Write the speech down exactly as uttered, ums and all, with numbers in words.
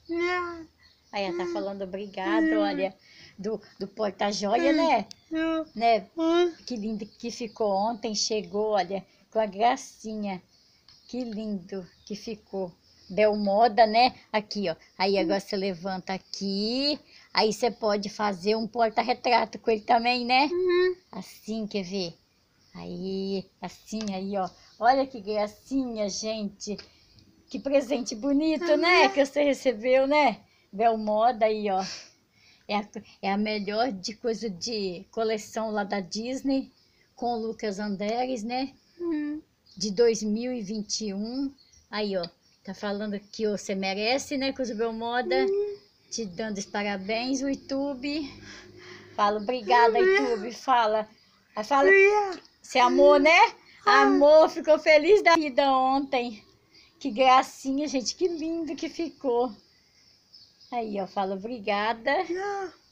Aí ela tá falando obrigado, olha, do, do porta-joia, né? Né? Que lindo que ficou ontem, chegou, olha, com a gracinha. Que lindo que ficou. Belmoda, né? Aqui, ó. Aí agora você levanta aqui. Aí você pode fazer um porta-retrato com ele também, né? Assim, quer ver? Aí, assim, aí, ó. Olha que gracinha, gente. Que presente bonito, né? Que você recebeu, né? Belmoda aí, ó. É a, é a melhor de coisa de coleção lá da Disney. Com o Lucas Anderes, né? De dois mil e vinte e um. Aí, ó. Tá falando que você merece, né? Coisa Belmoda. Te dando os parabéns, o YouTube. Fala, obrigada, YouTube. Fala. Aí fala, você amou, né? Amor, ficou feliz da vida ontem. Que gracinha, gente. Que lindo que ficou. Aí, ó, fala obrigada.